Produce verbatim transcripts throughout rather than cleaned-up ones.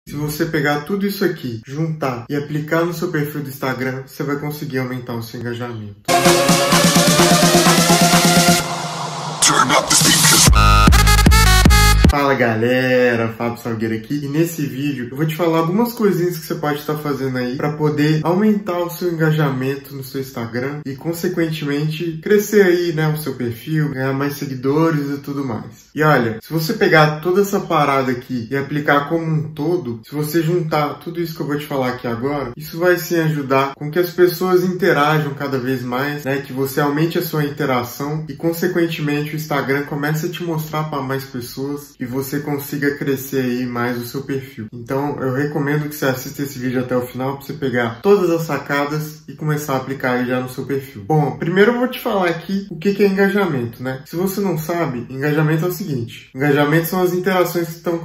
Se você pegar tudo isso aqui, juntar e aplicar no seu perfil do Instagram, você vai conseguir aumentar o seu engajamento. Fala galera, Fábio Salgueiro aqui, e nesse vídeo eu vou te falar algumas coisinhas que você pode estar fazendo aí para poder aumentar o seu engajamento no seu Instagram e consequentemente crescer aí, né, o seu perfil, ganhar mais seguidores e tudo mais. E olha, se você pegar toda essa parada aqui e aplicar como um todo, se você juntar tudo isso que eu vou te falar aqui agora, isso vai sim ajudar com que as pessoas interajam cada vez mais, né, que você aumente a sua interação e consequentemente o Instagram comece a te mostrar para mais pessoas e você consiga crescer aí mais o seu perfil. Então eu recomendo que você assista esse vídeo até o final para você pegar todas as sacadas e começar a aplicar aí já no seu perfil. Bom, primeiro eu vou te falar aqui o que é engajamento, né? Se você não sabe, engajamento é o seguinte: engajamento são as interações que estão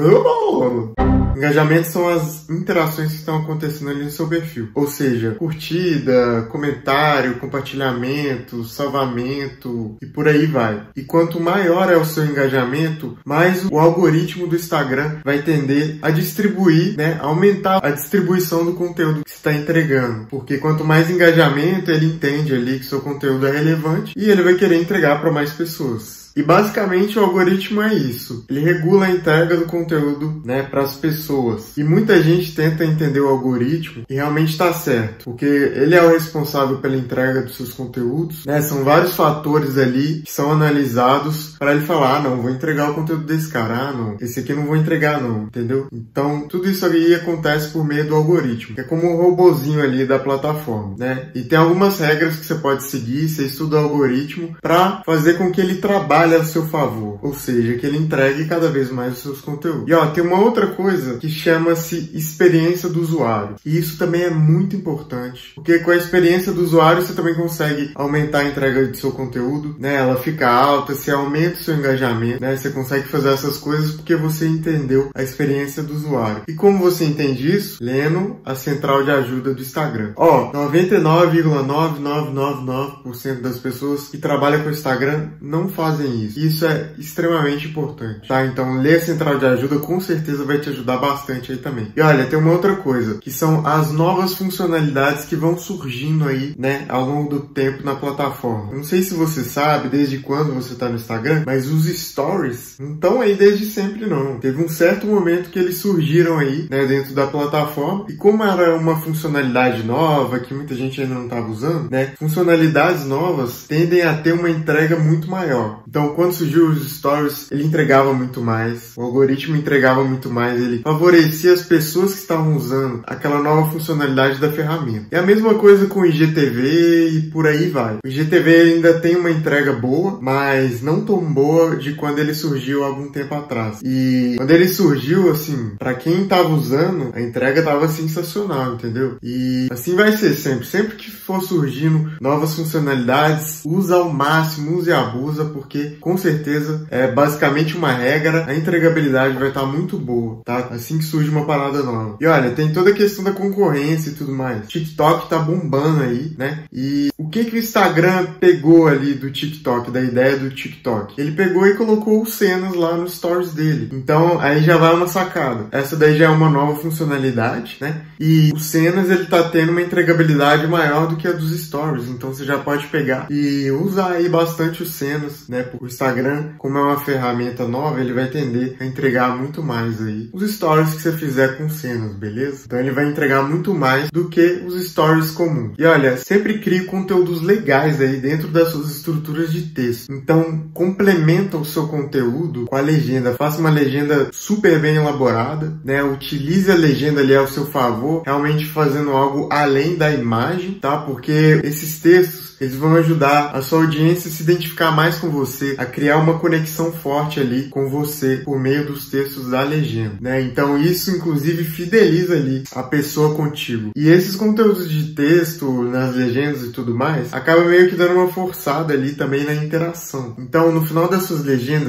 Engajamento são as interações que estão acontecendo ali no seu perfil. Ou seja, curtida, comentário, compartilhamento, salvamento e por aí vai. E quanto maior é o seu engajamento, mais o algoritmo do Instagram vai tender a distribuir, né, aumentar a distribuição do conteúdo que você está entregando. Porque quanto mais engajamento, ele entende ali que seu conteúdo é relevante e ele vai querer entregar para mais pessoas. E basicamente o algoritmo é isso. Ele regula a entrega do conteúdo, né, para as pessoas. E muita gente tenta entender o algoritmo e realmente está certo, porque ele é o responsável pela entrega dos seus conteúdos, né? São vários fatores ali que são analisados para ele falar: ah, não, vou entregar o conteúdo desse cara, ah, não, esse aqui eu não vou entregar não, entendeu? Então tudo isso aí acontece por meio do algoritmo, que é como um robozinho ali da plataforma, né? E tem algumas regras que você pode seguir, você estuda o algoritmo para fazer com que ele trabalhe a seu favor, ou seja, que ele entregue cada vez mais os seus conteúdos. E ó, tem uma outra coisa que chama-se experiência do usuário, e isso também é muito importante, porque com a experiência do usuário você também consegue aumentar a entrega do seu conteúdo, né? Ela fica alta, você aumenta o seu engajamento, né? Você consegue fazer essas coisas porque você entendeu a experiência do usuário. E como você entende isso? Lendo a central de ajuda do Instagram. Ó, noventa e nove vírgula nove nove nove nove por cento das pessoas que trabalham com o Instagram não fazem isso. Isso é extremamente importante, tá? Então ler a central de ajuda com certeza vai te ajudar bastante aí também. E olha, tem uma outra coisa, que são as novas funcionalidades que vão surgindo aí, né, ao longo do tempo na plataforma. Eu não sei se você sabe desde quando você tá no Instagram, mas os stories não estão aí desde sempre não. Teve um certo momento que eles surgiram aí, né, dentro da plataforma, e como era uma funcionalidade nova, que muita gente ainda não estava usando, né, funcionalidades novas tendem a ter uma entrega muito maior. Então, quando surgiu os stories, ele entregava muito mais, o algoritmo entregava muito mais, ele favorecia as pessoas que estavam usando aquela nova funcionalidade da ferramenta. E a mesma coisa com o I G T V e por aí vai. O I G T V ainda tem uma entrega boa, mas não tão boa de quando ele surgiu há algum tempo atrás. E quando ele surgiu, assim, para quem estava usando, a entrega estava sensacional, entendeu? E assim vai ser sempre. Sempre que for surgindo novas funcionalidades, usa ao máximo, use e abusa, porque com certeza é basicamente uma regra, a entregabilidade vai estar muito boa, tá? Assim que surge uma parada nova. E olha, tem toda a questão da concorrência e tudo mais. TikTok tá bombando aí, né? E o que que o Instagram pegou ali do TikTok, da ideia do TikTok? Ele pegou e colocou os cenas lá nos stories dele. Então aí já vai uma sacada. Essa daí já é uma nova funcionalidade, né? E os cenas ele tá tendo uma entregabilidade maior do que a dos stories. Então você já pode pegar e usar aí bastante os cenas, né? O Instagram, como é uma ferramenta nova, ele vai tender a entregar muito mais aí os stories que você fizer com cenas, beleza? Então ele vai entregar muito mais do que os stories comuns. E olha, sempre crie conteúdos legais aí dentro das suas estruturas de texto. Então complementa o seu conteúdo com a legenda. Faça uma legenda super bem elaborada, né? Utilize a legenda ali ao seu favor, realmente fazendo algo além da imagem, tá? Porque esses textos, eles vão ajudar a sua audiência a se identificar mais com você, a criar uma conexão forte ali com você por meio dos textos da legenda, né? Então isso, inclusive, fideliza ali a pessoa contigo. E esses conteúdos de texto, nas legendas e tudo mais, acaba meio que dando uma forçada ali também na interação. Então, no final das suas legendas,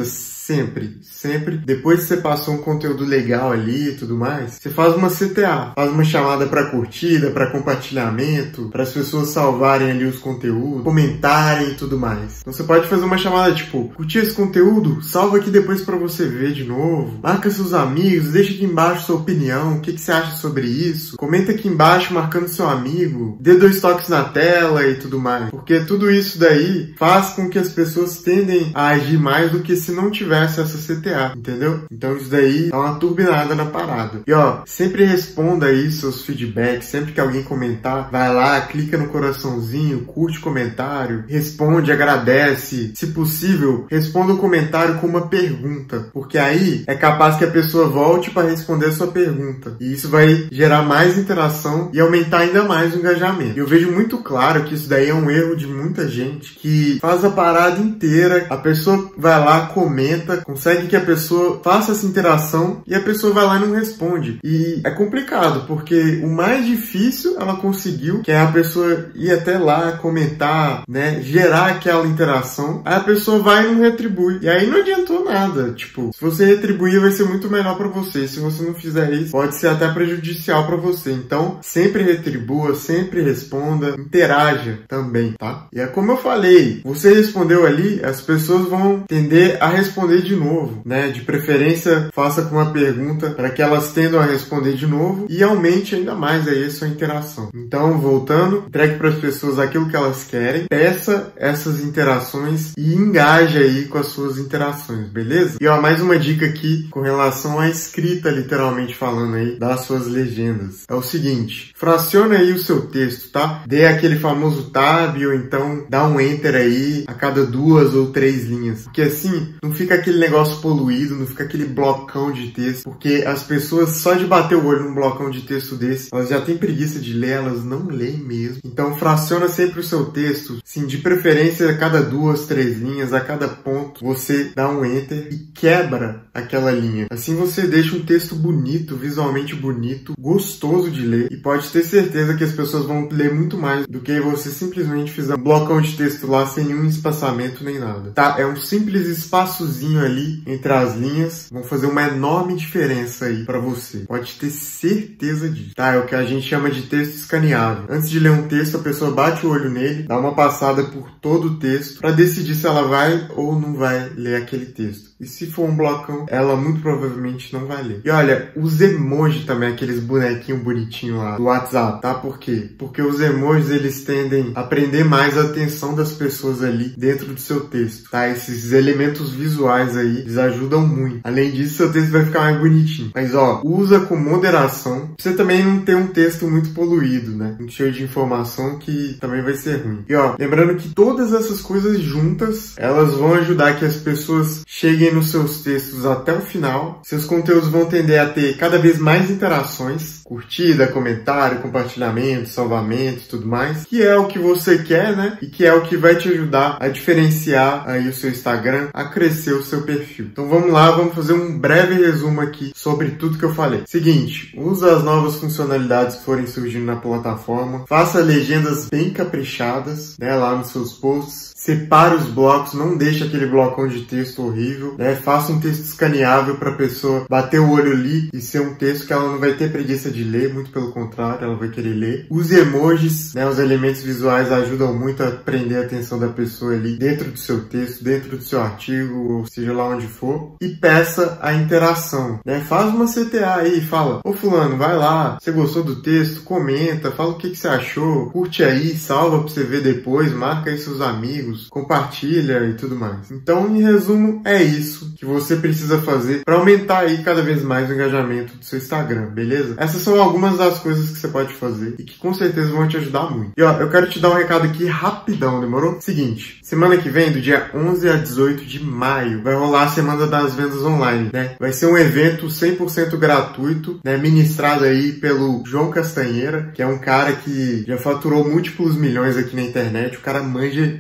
sempre, sempre, depois que você passou um conteúdo legal ali e tudo mais, você faz uma C T A, faz uma chamada para curtida, para compartilhamento, para as pessoas salvarem ali os conteúdos, comentarem e tudo mais. Então você pode fazer uma chamada tipo, curtiu esse conteúdo? Salva aqui depois para você ver de novo, marca seus amigos, deixa aqui embaixo sua opinião, o que, que você acha sobre isso, comenta aqui embaixo marcando seu amigo, dê dois toques na tela e tudo mais, porque tudo isso daí faz com que as pessoas tendem a agir mais do que se não tivesse essa C T A, entendeu? Então isso daí dá uma turbinada na parada. E ó, sempre responda aí seus feedbacks, sempre que alguém comentar, vai lá, clica no coraçãozinho, curte o comentário, responde, agradece. Se possível, responda o comentário com uma pergunta, porque aí é capaz que a pessoa volte para responder a sua pergunta. E isso vai gerar mais interação e aumentar ainda mais o engajamento. E eu vejo muito claro que isso daí é um erro de muita gente que faz a parada inteira, a pessoa vai lá, comenta, consegue que a pessoa faça essa interação e a pessoa vai lá e não responde. E é complicado, porque o mais difícil ela conseguiu, que é a pessoa ir até lá, comentar, né, gerar aquela interação, aí a pessoa vai e não retribui. E aí não adiantou nada. Tipo, se você retribuir vai ser muito melhor pra você. Se você não fizer isso, pode ser até prejudicial pra você. Então, sempre retribua, sempre responda, interaja também, tá? E é como eu falei, você respondeu ali, as pessoas vão tender a responder de novo, né? De preferência, faça com uma pergunta para que elas tendam a responder de novo e aumente ainda mais aí a sua interação. Então, voltando, entregue para as pessoas aquilo que elas querem, peça essas interações e engaje aí com as suas interações, beleza? E ó, mais uma dica aqui com relação à escrita, literalmente falando aí, das suas legendas. É o seguinte, fracione aí o seu texto, tá? Dê aquele famoso tab ou então dá um enter aí a cada duas ou três linhas. Porque assim, não fica aquele negócio poluído, não fica aquele blocão de texto, porque as pessoas só de bater o olho num blocão de texto desse, elas já têm preguiça de ler, elas não leem mesmo. Então fraciona sempre o seu texto, sim, de preferência a cada duas, três linhas, a cada ponto, você dá um enter e quebra aquela linha. Assim você deixa um texto bonito, visualmente bonito, gostoso de ler e pode ter certeza que as pessoas vão ler muito mais do que você simplesmente fizer um blocão de texto lá sem nenhum espaçamento nem nada, tá? É um simples espaçozinho ali entre as linhas, vão fazer uma enorme diferença aí pra você. Pode ter certeza disso, tá? É o que a gente chama de texto escaneável. Antes de ler um texto, a pessoa bate o olho nele, dá uma passada por todo o texto pra decidir se ela vai ou não vai ler aquele texto. E se for um blocão, ela muito provavelmente não vai ler. E olha, os emojis também, aqueles bonequinhos bonitinhos lá do WhatsApp, tá? Por quê? Porque os emojis, eles tendem a prender mais a atenção das pessoas ali dentro do seu texto, tá? Esses elementos visuais aí, eles ajudam muito. Além disso, seu texto vai ficar mais bonitinho. Mas ó, usa com moderação, pra você também não ter um texto muito poluído, né? Muito cheio de informação que também vai ser ruim. E ó, lembrando que todas essas coisas juntas, elas vão ajudar que as pessoas cheguem nos seus textos até o final. Seus conteúdos vão tender a ter cada vez mais interações, curtida, comentário, compartilhamento, salvamento e tudo mais, que é o que você quer, né? E que é o que vai te ajudar a diferenciar aí o seu Instagram, a crescer o seu perfil. Então vamos lá, vamos fazer um breve resumo aqui sobre tudo que eu falei. Seguinte, usa as novas funcionalidades que forem surgindo na plataforma, faça legendas bem caprichadas, né, lá nos seus posts, separe os blocos, não deixe aquele blocão de texto horrível, né? Faça um texto escaneável para a pessoa bater o olho ali e ser um texto que ela não vai ter preguiça de ler, muito pelo contrário, ela vai querer ler. Use emojis, né? Os elementos visuais ajudam muito a prender a atenção da pessoa ali dentro do seu texto, dentro do seu artigo, ou seja lá onde for. E peça a interação, né? Faz uma C T A aí, fala, ô fulano, vai lá, você gostou do texto? Comenta, fala o que, que você achou, curte aí, salva para você ver depois, marca aí seus amigos, compartilha e tudo mais. Então, em resumo, é isso que você precisa fazer para aumentar aí cada vez mais o engajamento do seu Instagram, beleza? Essas são algumas das coisas que você pode fazer e que com certeza vão te ajudar muito. E ó, eu quero te dar um recado aqui rapidão, demorou? Seguinte, semana que vem, do dia onze a dezoito de maio, vai rolar a Semana das Vendas Online, né? Vai ser um evento cem por cento gratuito, né? Ministrado aí pelo João Castanheira, que é um cara que já faturou múltiplos milhões aqui na internet, o cara manja muito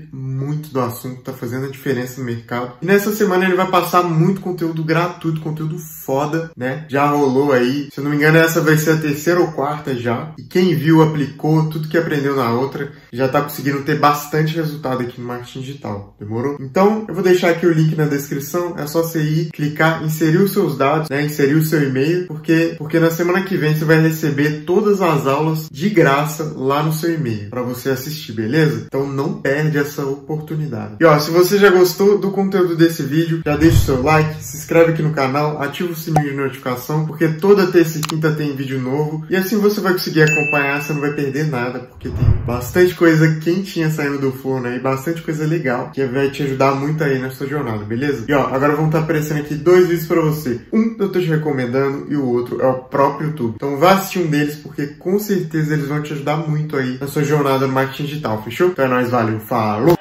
muito do assunto, tá fazendo a diferença no mercado. E nessa semana ele vai passar muito conteúdo gratuito, conteúdo foda, né? Já rolou aí, se eu não me engano essa vai ser a terceira ou quarta já. E quem viu, aplicou, tudo que aprendeu na outra, já tá conseguindo ter bastante resultado aqui no marketing digital. Demorou? Então, eu vou deixar aqui o link na descrição, é só você ir, clicar, inserir os seus dados, né? Inserir o seu e-mail, porque, porque na semana que vem você vai receber todas as aulas de graça lá no seu e-mail, para você assistir, beleza? Então não perde essa oportunidade. E ó, se você já gostou do conteúdo desse vídeo, já deixa o seu like, se inscreve aqui no canal, ativa o sininho de notificação, porque toda terça e quinta tem vídeo novo, e assim você vai conseguir acompanhar, você não vai perder nada, porque tem bastante coisa quentinha saindo do forno aí, bastante coisa legal, que vai te ajudar muito aí na sua jornada, beleza? E ó, agora vão estar aparecendo aqui dois vídeos pra você. Um eu tô te recomendando e o outro é o próprio YouTube. Então vá assistir um deles, porque com certeza eles vão te ajudar muito aí na sua jornada no marketing digital, fechou? Então é nóis, valeu, falou!